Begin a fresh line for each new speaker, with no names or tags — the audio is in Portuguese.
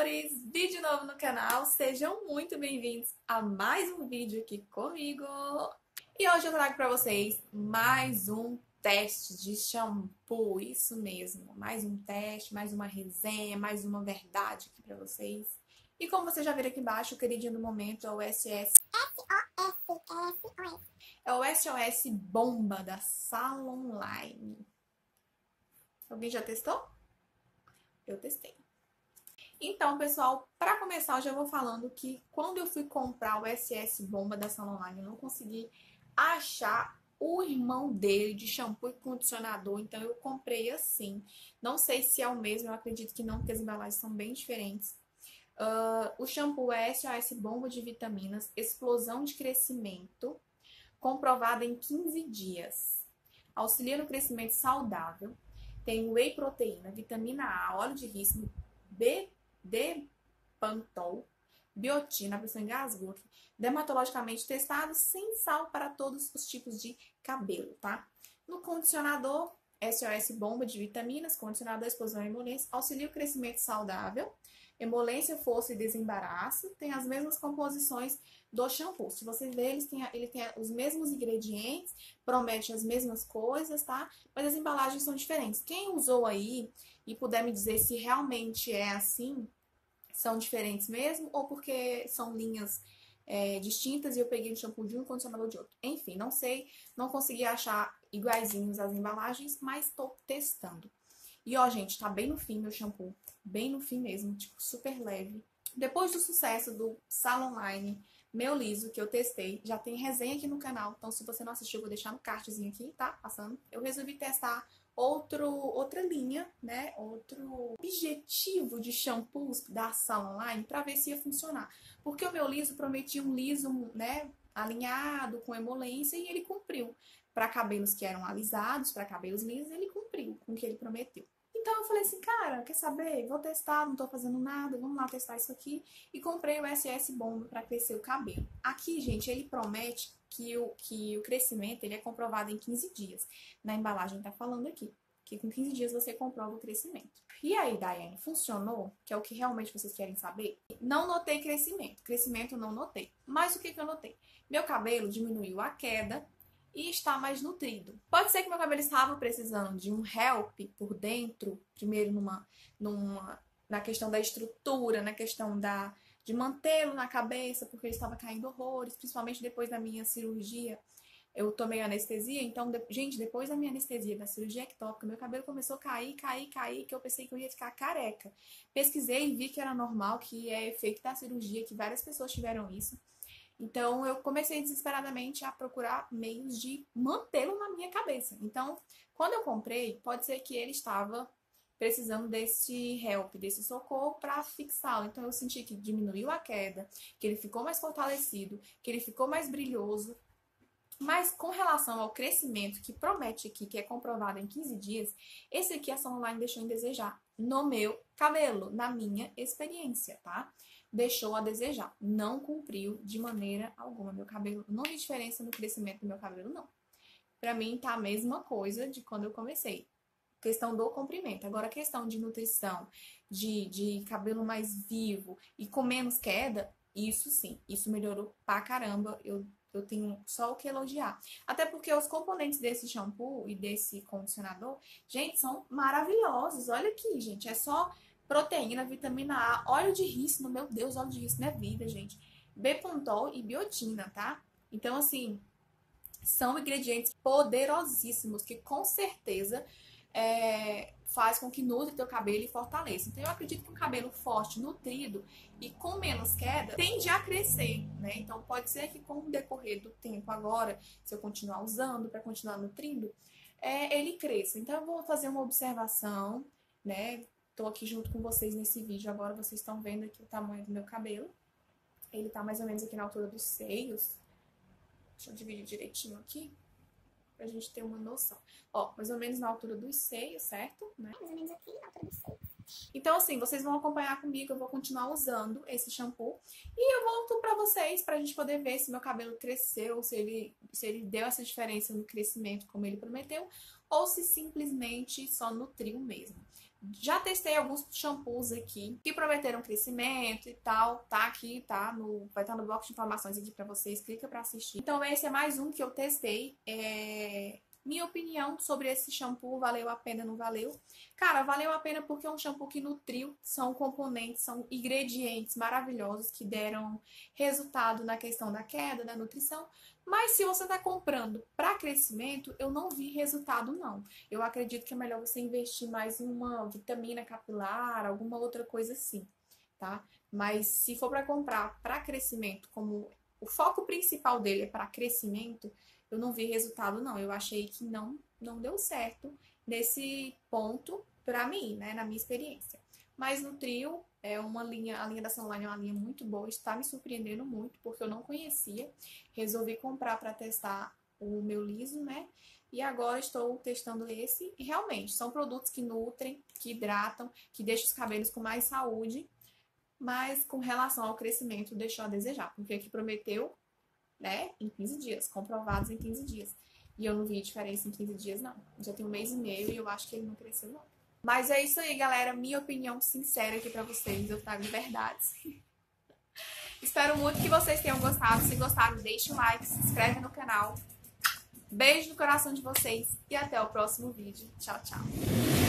amores! Vídeo novo no canal, sejam muito bem-vindos a mais um vídeo aqui comigo. E hoje eu trago para vocês mais um teste de shampoo, isso mesmo. Mais um teste, mais uma resenha, mais uma verdade aqui para vocês. E como vocês já viram aqui embaixo, o queridinho do momento é o SOS. É o SOS Bomba da Salon Line. Alguém já testou? Eu testei. Então, pessoal, para começar, eu já vou falando que quando eu fui comprar o SS Bomba da Salon Line, eu não consegui achar o irmão dele de shampoo e condicionador, então eu comprei assim. Não sei se é o mesmo, eu acredito que não, porque as embalagens são bem diferentes. O shampoo é SOS Bomba de Vitaminas, Explosão de Crescimento, comprovada em 15 dias. Auxilia no crescimento saudável. Tem whey proteína, vitamina A, óleo de rícino, D-pantol, biotina, a pessoa engasgou aqui, dermatologicamente testado, sem sal para todos os tipos de cabelo, tá? No condicionador, SOS Bomba de vitaminas, condicionador, explosão e emolência, auxilia o crescimento saudável, emolência, força e desembaraço, tem as mesmas composições do shampoo. Se vocês verem, ele tem os mesmos ingredientes, promete as mesmas coisas, tá? Mas as embalagens são diferentes. Quem usou aí e puder me dizer se realmente é assim, são diferentes mesmo, ou porque são linhas distintas e eu peguei o shampoo de um e o condicionador de outro. Enfim, não sei, não consegui achar iguaizinhos as embalagens, mas tô testando. E ó, gente, tá bem no fim meu shampoo, bem no fim mesmo, tipo, super leve. Depois do sucesso do Salon Line Meu Liso, que eu testei, já tem resenha aqui no canal, então se você não assistiu, eu vou deixar no cardzinho aqui, tá? Passando. Eu resolvi testar outra linha, né? Outro objetivo de shampoos da Salon Line pra ver se ia funcionar. Porque o Meu Liso prometia um liso, né? Alinhado, com emolência, e ele cumpriu. Para cabelos que eram alisados, para cabelos lisos, ele cumpriu com o que ele prometeu. Então eu falei assim, cara, quer saber? Vou testar, não tô fazendo nada, vamos lá testar isso aqui. E comprei o SS Bomba para crescer o cabelo. Aqui, gente, ele promete que o crescimento ele é comprovado em 15 dias. Na embalagem tá falando aqui, que com 15 dias você comprova o crescimento. E aí, Daiane, funcionou? Que é o que realmente vocês querem saber? Não notei crescimento. Crescimento não notei. Mas o que eu notei? Meu cabelo diminuiu a queda e está mais nutrido. Pode ser que meu cabelo estava precisando de um help por dentro, primeiro na questão da estrutura, na questão de mantê-lo na cabeça, porque ele estava caindo horrores, principalmente depois da minha cirurgia. Eu tomei anestesia, então, gente, depois da minha anestesia, da cirurgia ectópica, meu cabelo começou a cair, que eu pensei que eu ia ficar careca. Pesquisei e vi que era normal, que é efeito da cirurgia, que várias pessoas tiveram isso. Então, eu comecei desesperadamente a procurar meios de mantê-lo na minha cabeça. Então, quando eu comprei, pode ser que ele estava precisando desse help, desse socorro para fixá-lo. Então, eu senti que diminuiu a queda, que ele ficou mais fortalecido, que ele ficou mais brilhoso. Mas com relação ao crescimento que promete aqui, que é comprovado em 15 dias, esse aqui a Salon Line deixou em desejar no meu cabelo, na minha experiência, tá? Deixou a desejar, não cumpriu de maneira alguma. Meu cabelo, não vi diferença no crescimento do meu cabelo, não. Pra mim tá a mesma coisa de quando eu comecei. Questão do comprimento. Agora, a questão de nutrição, de cabelo mais vivo e com menos queda, isso sim, isso melhorou pra caramba. Eu tenho só o que elogiar. Até porque os componentes desse shampoo e desse condicionador, gente, são maravilhosos. Olha aqui, gente, é só proteína, vitamina A, óleo de rícino, meu Deus, óleo de rícino é vida, gente. B-pantol e biotina, tá? Então, assim, são ingredientes poderosíssimos que com certeza faz com que nutre teu cabelo e fortaleça. Então eu acredito que um cabelo forte, nutrido e com menos queda tende a crescer, né? Então pode ser que com o decorrer do tempo agora, se eu continuar usando para continuar nutrindo, ele cresça. Então eu vou fazer uma observação, né? Tô aqui junto com vocês nesse vídeo agora, vocês estão vendo aqui o tamanho do meu cabelo. Ele tá mais ou menos aqui na altura dos seios. Deixa eu dividir direitinho aqui, pra gente ter uma noção. Ó, mais ou menos na altura dos seios, certo? Né?
Mais ou menos aqui na altura dos seios.
Então, assim, vocês vão acompanhar comigo, eu vou continuar usando esse shampoo. E eu volto pra vocês, pra gente poder ver se meu cabelo cresceu, se ele deu essa diferença no crescimento como ele prometeu, ou se simplesmente só nutriu mesmo. Já testei alguns shampoos aqui que prometeram crescimento e tal, tá aqui, tá? Vai estar no bloco de informações aqui pra vocês, clica pra assistir. Então esse é mais um que eu testei. Minha opinião sobre esse shampoo, valeu a pena, não valeu? Cara, valeu a pena porque é um shampoo que nutriu, são componentes, são ingredientes maravilhosos que deram resultado na questão da queda, da nutrição. Mas se você tá comprando para crescimento, eu não vi resultado não. Eu acredito que é melhor você investir mais em uma vitamina capilar, alguma outra coisa assim, tá? Mas se for para comprar para crescimento, como o foco principal dele é para crescimento, eu não vi resultado não. Eu achei que não deu certo nesse ponto pra mim, né, na minha experiência. Mas no Trio é uma linha, a linha da Sunline é uma linha muito boa, está me surpreendendo muito porque eu não conhecia. Resolvi comprar para testar o meu liso, né? E agora estou testando esse e realmente são produtos que nutrem, que hidratam, que deixam os cabelos com mais saúde, mas com relação ao crescimento deixou a desejar, porque aqui prometeu, né, em 15 dias, comprovados em 15 dias. E eu não vi diferença em 15 dias, não. Já tem 1 mês e meio e eu acho que ele não cresceu, não. Mas é isso aí, galera. Minha opinião sincera aqui pra vocês. Eu trago verdades. Espero muito que vocês tenham gostado. Se gostaram, deixe um like, se inscreve no canal. Beijo no coração de vocês e até o próximo vídeo. Tchau, tchau.